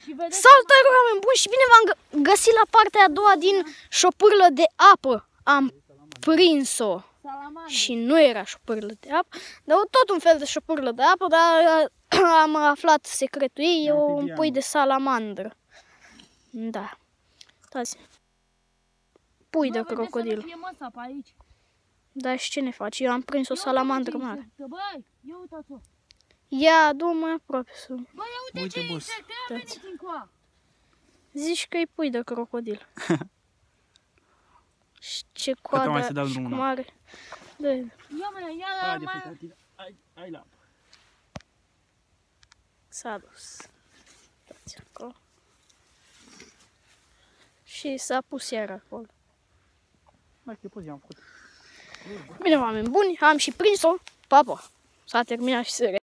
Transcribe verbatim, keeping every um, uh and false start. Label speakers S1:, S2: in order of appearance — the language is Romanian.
S1: Salutare, oameni buni, și bine v-am găsit la partea a doua din șopârlă de apă. Am prins-o și nu era șopârlă de apă, dar tot un fel de șopârlă de apă, dar am aflat secretul ei, e un pui de salamandră. Da. Uitați. Pui de crocodil. Dar și ce ne faci? Eu am prins o salamandră mare. Ia, adu mai aproape să...
S2: Bă, ia uite ce
S1: uite, zici că e pui de crocodil. Și ce coadă și cum are. Da.
S2: Ia mă, ia la mai... Hai la apă.
S1: S-a dus. Uitați acolo. Și s-a pus iar acolo.
S2: Mai că poți, am făcut.
S1: Bine, oameni buni, am și prins-o. Pa, pa. S-a terminat și seria.